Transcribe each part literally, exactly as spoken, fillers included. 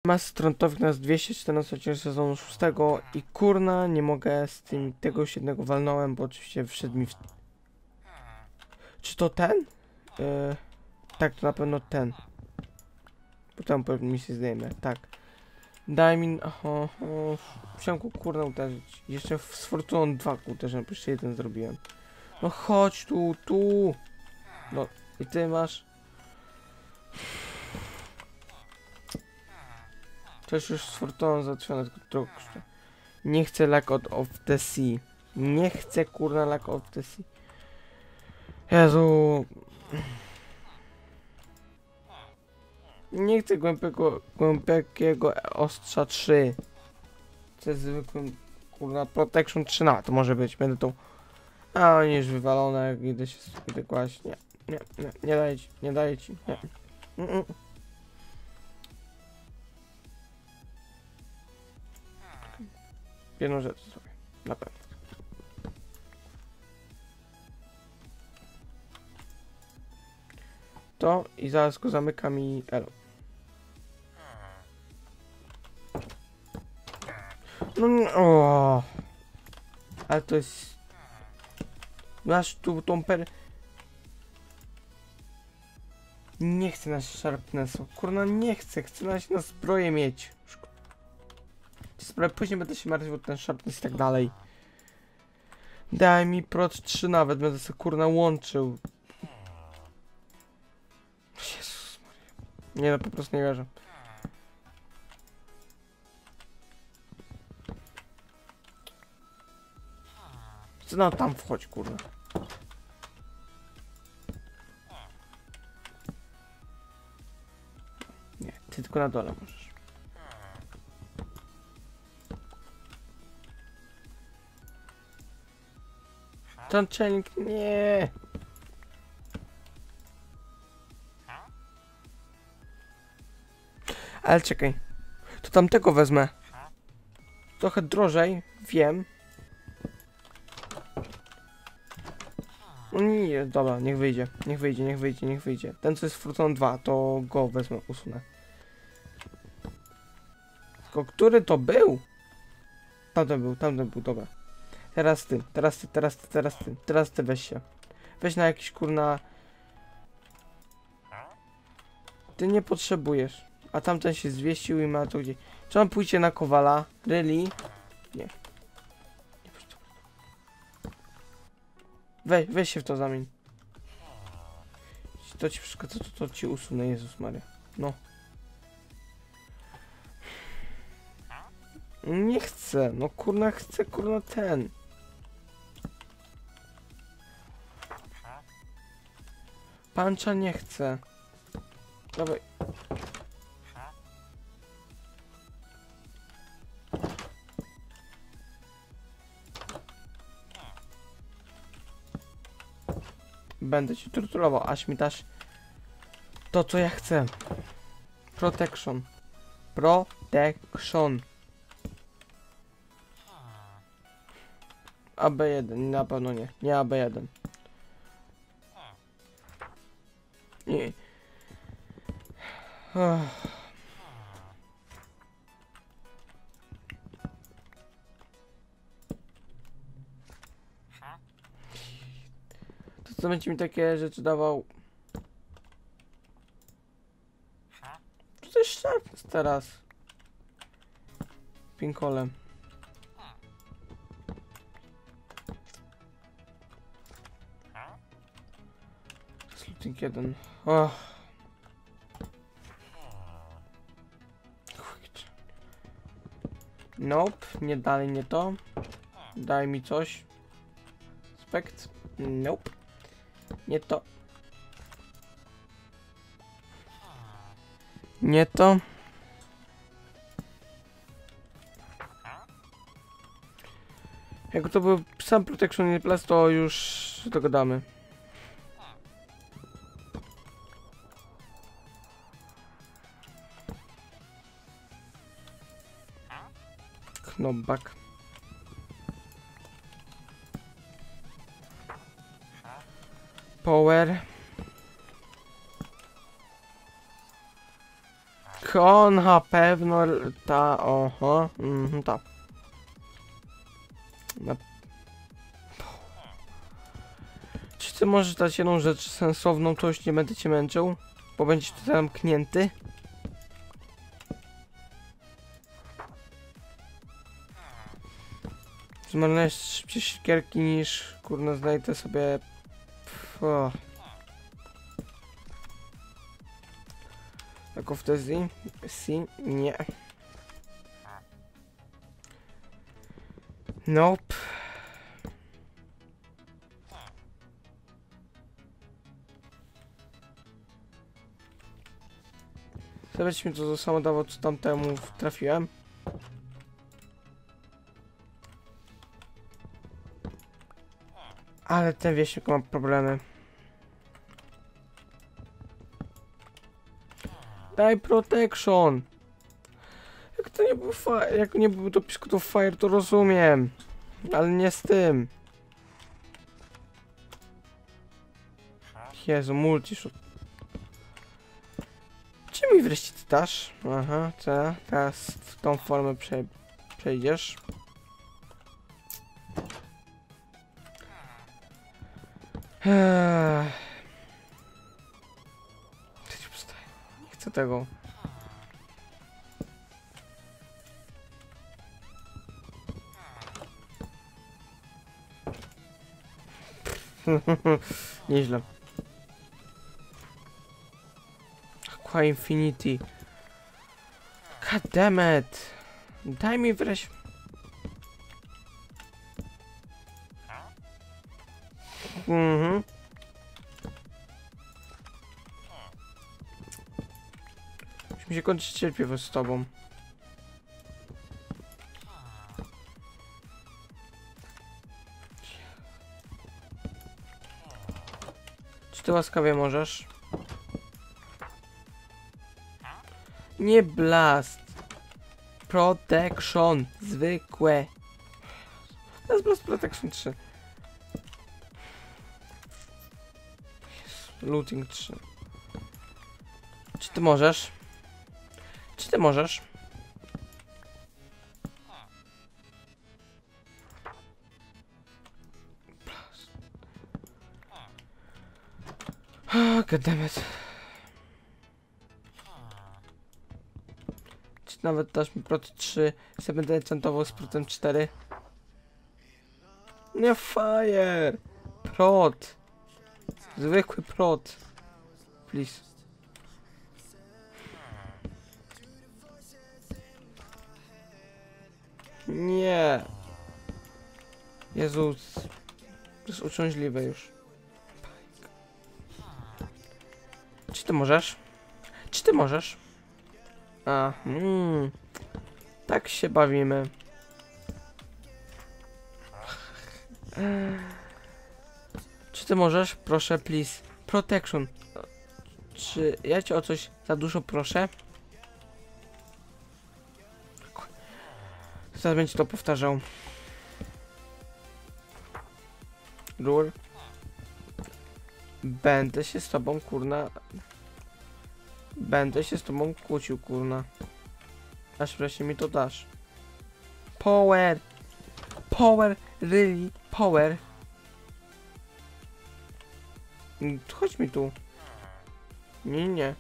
Ma strontowych nas dwieście czternaście odcinek sezonu szóstego i kurna nie mogę z tym, tego już jednego walnąłem, bo oczywiście wszedł mi w... Czy to ten? Yy, tak, to na pewno ten. Potem pewnie mi się zdejmę, tak. Daj mi... Oho, oho. Musiałem go kurna uderzyć. Jeszcze z fortuną dwa uderzyłem, bo jeszcze jeden zrobiłem. No chodź tu, tu! No i ty masz... To jest już z fortuną załatwione, tylko nie chcę Lack of the Sea. Nie chcę kurna Lack of the Sea. Jezu. Nie chcę głębiego, głębokiego ostrza trzy. Chcę zwykłym kurna Protection trzy, no to może być, będę tą... A oni już wywalone, jak idę się idę kłaść. Nie, nie, nie, nie daję ci, nie daję ci, nie. Mm -mm. Jedną rzecz sobie, na pewno. To i zaraz go zamykam i elo. No nie, o. Ale to jest... Masz tu tą per... Nie chcę na sharpnessu, kurna nie chcę, chcę na, na zbroję mieć. Sprawy, później będę się martwił o ten sharpness i tak dalej. Daj mi prot trzy nawet, będę sobie kurna łączył. Jezus Maria. Nie no, po prostu nie wierzę. No tam wchodź kurna. Nie, ty tylko na dole możesz. Ten czajnik, nie. Ale czekaj. To tamtego wezmę. Trochę drożej, wiem. No nie, dobra, niech wyjdzie. Niech wyjdzie, niech wyjdzie, niech wyjdzie. Ten co jest Fortune dwa, to go wezmę, usunę. Tylko który to był? Tamten był, tamten był, dobra. Teraz ty, teraz ty, teraz ty, teraz ty, teraz ty weź się. Weź na jakiś kurna... Ty nie potrzebujesz. A tamten się zwieścił i ma to gdzieś. Czy on pójdzie na Kowala? Really? Nie. Nie pójdź to. Weź, weź się w to zamień. To ci przeszkadza, to, to ci usunę, Jezus Maria. No. Nie chcę, no kurna chcę, kurna ten. Pancza nie chcę. Dawaj. Będę ci torturował, aż mi dasz to, co ja chcę. Protection. Protection. A B jeden, na pewno nie. Nie A B jeden. Nie. Uff. To co będzie mi takie rzeczy dawał? To jest sharpness teraz. Pinkolem. Sluting jeden. Oh. Nope, nie dalej nie to. Daj mi coś. Spekt. Nope. Nie to. Nie to. Jak to był sam Protection nie plus, to już dogadamy. Knockback. Power. O, na pewno ta, oho, mhm, ta. Na... Czy ty możesz dać jedną rzecz sensowną, to już nie będę cię męczył? Bo będziesz tutaj zamknięty? Zmarnujesz szybciej siekierki niż, kurna, znajdę sobie... Pff, o. Jako wtedy? Si? Nie. Nope. Zobaczcie mi to to samo dało, co tamtemu trafiłem. Ale ten wieśniak ma problemy. Daj protection! Jak to nie był fire, jak nie był to pisku fire, to rozumiem. Ale nie z tym. Jezu, multishot. Czy mi wreszcie ty dasz? Aha, co? Teraz w tą formę prze przejdziesz. Eee. Nie chcę tego. Nieźle. Aqua Infinity. God damn it. Daj mi wreszcie. Mhm. Już mi się kończy cierpliwość z tobą. Czy ty łaskawie możesz? Nie blast. Protection. Zwykłe. To jest blast protection trzy. Looting trzy. Czy ty możesz? Czy ty możesz? Oh, goddammit. Czy nawet dasz mi prot trzy, sobie będę enchantował z protem cztery? Nie fire! Prot! Zwykły prot. Please. Nie. Jezus. To jest uciążliwe już. Czy ty możesz? Czy ty możesz? A, mm, tak się bawimy. Czy ty możesz? Proszę, please. Protection. Czy ja cię o coś za dużo proszę? Zaraz będzie to powtarzał. Rur. Będę się z tobą, kurna. Będę się z tobą kłócił, kurna. Aż wreszcie mi to dasz. Power! Power! Really? Power! Chodź mi tu. Nie, nie.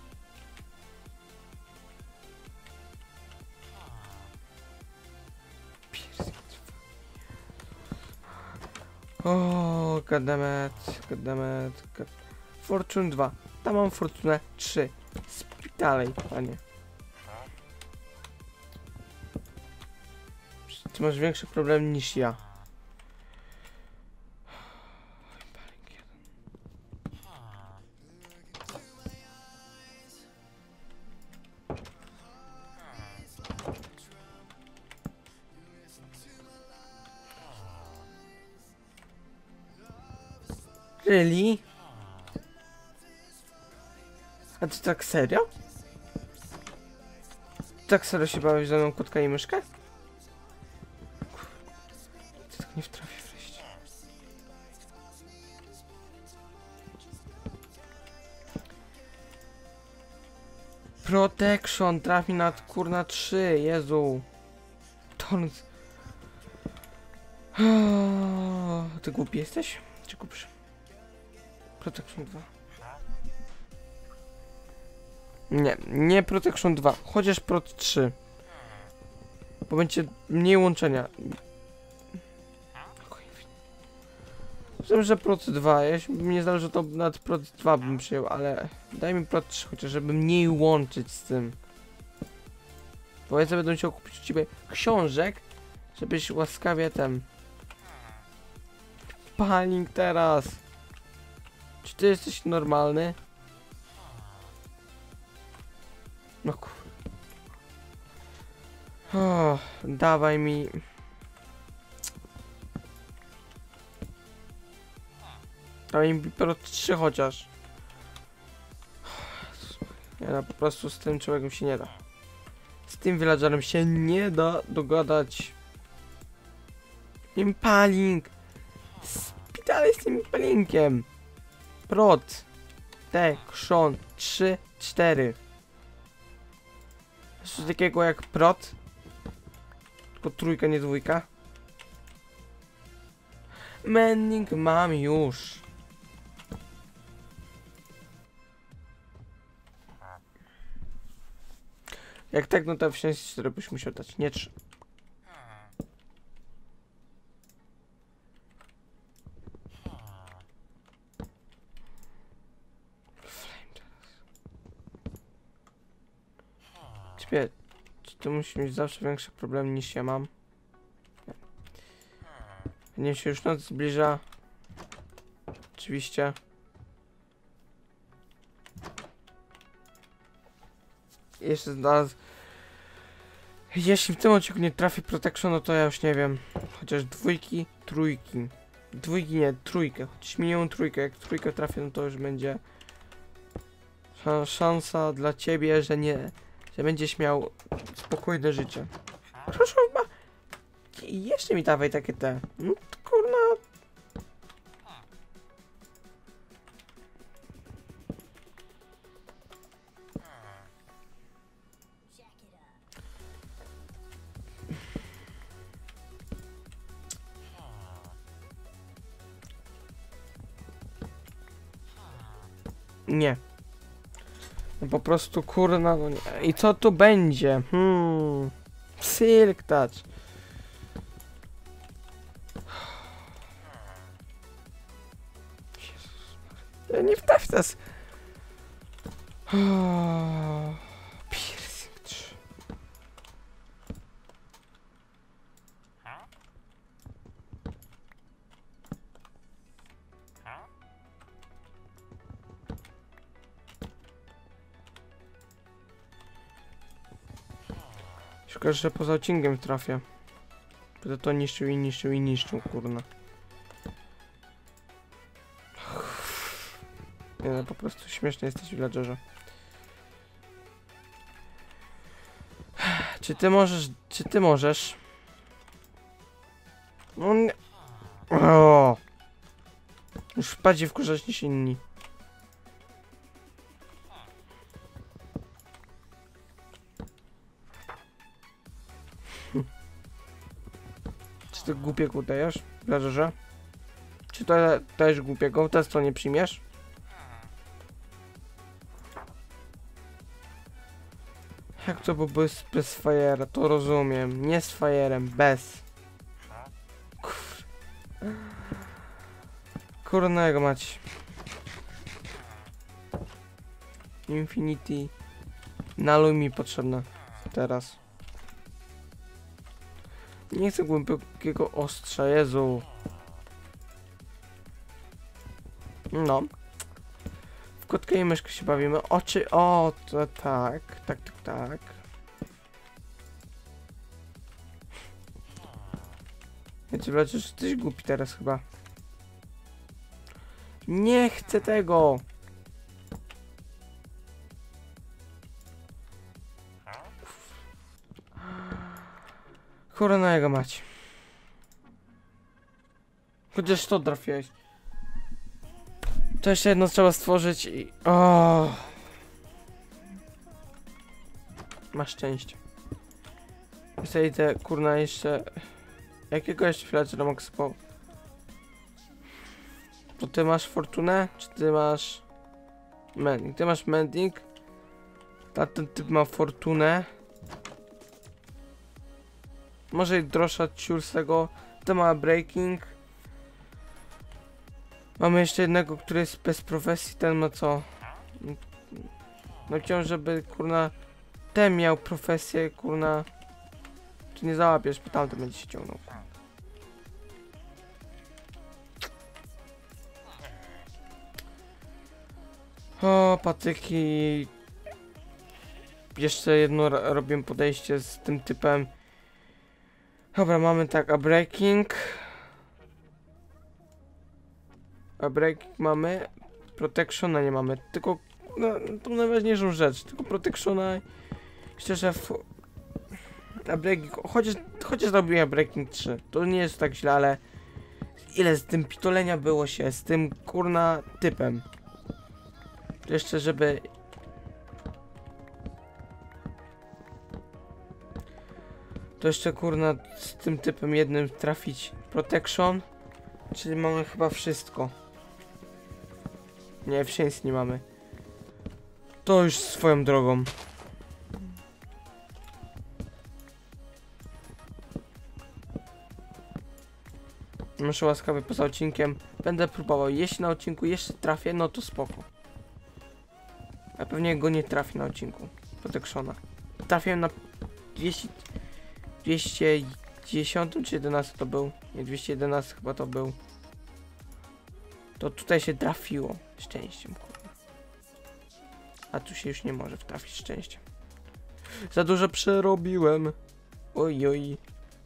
O, goddammit, goddammit, god... Fortune dwa. Tam mam Fortunę trzy. Spij dalej, panie. Ty masz większy problem niż ja. Really? A ty tak serio? Tak serio się bawisz ze mną kotka i myszkę? Ty tak nie wtrafię wreszcie. Protection, trafi na kurna trzy, Jezu. Tons. Ty głupi jesteś? Czy kupisz? Protection dwa. Nie, nie Protection dwa, chociaż Prot trzy. Bo będzie mniej łączenia. Wiem, że Prot dwa, jeśli mnie zależy, to nawet Prot dwa bym przyjął, ale daj mi Prot trzy, chociaż żeby mniej łączyć z tym. Bo ja będę musiał kupić u ciebie książek, żebyś łaskawie ten... Panik teraz! Czy ty jesteś normalny? No kur... O, dawaj mi... Dawaj mi Prot trzy chociaż. Nie no, po prostu z tym człowiekiem się nie da. Z tym villagerem się nie da dogadać. Impaling! Spitalaj z tym impalinkiem! Prot! Te, krzon, trzy, cztery. Coś takiego jak Prot? Tylko trójka, nie dwójka. Mending mam już. Jak tak, no to w szczęście cztery byś musiał dać, nie trzy. Ciebie, czy ty musisz mieć zawsze większe problemy niż ja mam? Nie. Nie się już noc zbliża. Oczywiście. Jeszcze znalazł. Jeśli w tym odcinku nie trafi Protection, no to ja już nie wiem. Chociaż dwójki, trójki. Dwójki nie, trójkę. Chociaż minimum trójkę. Jak trójkę trafię, no to już będzie szansa dla ciebie, że nie, że będziesz miał spokojne życie. Proszę, ma... Jeszcze mi dawaj takie te. No to kurna. Nie. No po prostu kurna, no nie. I co tu będzie? Hmm. Silk Touch. Jezus. Ja nie wdaw teraz. Piercing trzy. Szkoda, że poza odcinkiem trafię. Będę to niszczył i niszczył i niszczył, kurna. Nie no, po prostu śmieszny jesteś, villagerze. Czy ty możesz, czy ty możesz? No nie. O! Już bardziej wkurzać niż inni. Czy ty głupiego dajesz, villagerze? Czy to dajesz głupiego? Teraz to nie przyjmiesz? Jak to by bez, bez fajera? To rozumiem. Nie z fajerem, bez. Kur... Kurnego mać. Infinity. Naluj mi potrzebne. Teraz. Nie chcę głębokiego ostrza, Jezu. No. W kotkę i myszkę się bawimy. Oczy, o, to tak, tak, tak, tak. Ja cię wleczę, że jesteś głupi teraz chyba. Nie chcę tego. Kurna jego mać. Chociaż to trafiłeś. To jeszcze jedno trzeba stworzyć i... O. Masz szczęście. Ja sobie idę, kurna, jeszcze... Jakiego jeszcze villagera mogę spał? To ty masz fortunę, czy ty masz... Mending? Ty masz mending. A ten typ ma fortunę. Może i droższa ciur z tego. To ma breaking. Mamy jeszcze jednego, który jest bez profesji. Ten ma co? No chciałem, żeby kurna ten miał profesję, kurna. Czy nie załapiesz, bo tamten będzie się ciągnął. O, patyki. Jeszcze jedno robię podejście z tym typem. Dobra, mamy tak, a breaking. A breaking mamy. Protectiona nie mamy, tylko no, tą najważniejszą rzecz, tylko protectiona. Szczerze, a breaking, chociaż, chociaż robiłem breaking trzy, to nie jest tak źle, ale ile z tym pitolenia było się, z tym kurna typem. To jeszcze, żeby... To jeszcze kurna z tym typem jednym trafić protection, czyli mamy chyba wszystko. Nie, wszędzie nie mamy. To już swoją drogą. Muszę łaskawy poza odcinkiem. Będę próbował. Jeśli na odcinku jeszcze trafię, no to spoko. A pewnie go nie trafię na odcinku Protectiona. Trafiłem na dwieście, dwieście dziesięć czy jedenaście to był? Nie, dwieście jedenaście chyba to był. To tutaj się trafiło szczęściem, kurwa. A tu się już nie może wtrafić szczęściem. Za dużo przerobiłem. Oj, oj.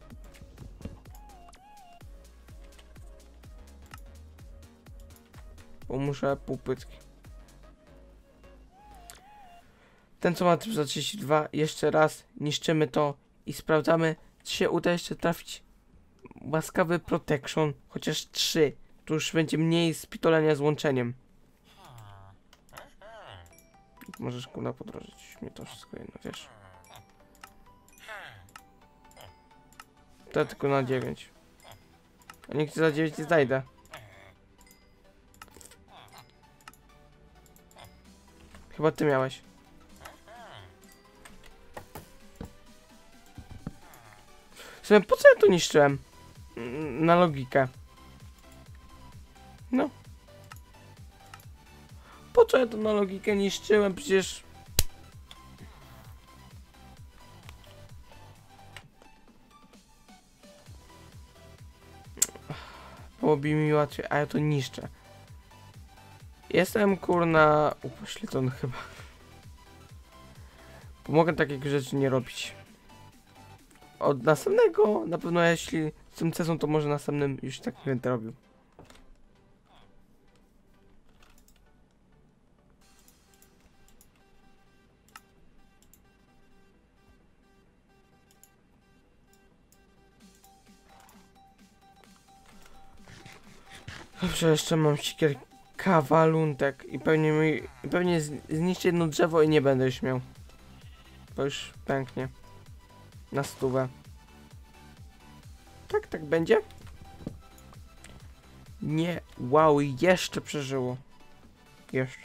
Bo muszę półpytki. Ten co ma typ za trzydzieści dwa, jeszcze raz niszczymy to i sprawdzamy, czy się uda jeszcze trafić łaskawy protection, chociaż trzy. Tu już będzie mniej spitolenia z łączeniem. Możesz kurna podrożyć mnie to wszystko jedno, wiesz. To tylko na dziewięć. A nikt za dziewięć nie znajdę. Chyba ty miałeś. W sumie po co ja to niszczyłem? Na logikę. No. Po co ja to na logikę niszczyłem? Przecież... Byłoby mi łatwiej, a ja to niszczę. Jestem kurna upośledzony chyba. Pomogę takich rzeczy nie robić. Od następnego, na pewno jeśli z tym sezon, to może następnym już tak nie będę robił. Dobrze, jeszcze mam sikier kawaluntek i pewnie mi, i pewnie zniszczę jedno drzewo i nie będę już miał. To już pęknie. Na stówę. Tak, tak będzie? Nie, wow, jeszcze przeżyło. Jeszcze.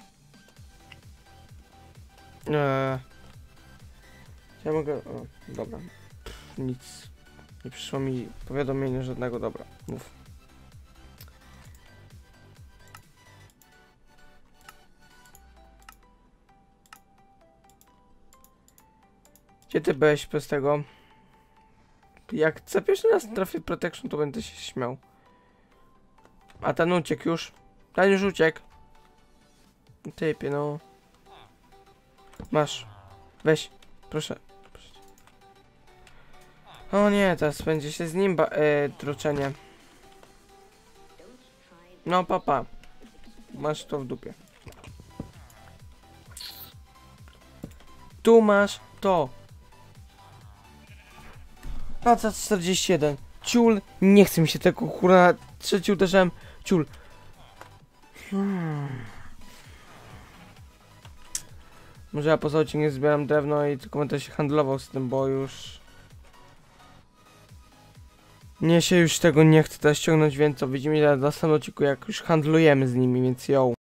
Eee. Ja mogę... O, dobra. Pff, nic. Nie przyszło mi powiadomienie żadnego, dobra. Mów. Gdzie ty byłeś bez tego? Jak za pierwszy raz trafię protection, to będę się śmiał. A ten uciekł już. Ten już uciekł. Typie, no. Masz. Weź. Proszę. Proszę. O nie, teraz będzie się z nim ba e, troczenie. No, papa. Masz to w dupie. Tu masz to. A za czterdzieści jeden. Ciul. Nie chce mi się tego kurwa. Trzeci uderzyłem. Ciul. Hmm. Może ja poza odcinkiem zbieram drewno i tylko będę się handlował z tym, bo już... Nie się już tego nie chcę teraz ściągnąć, więc co, widzimy na następnym odcinku, jak już handlujemy z nimi, więc ją.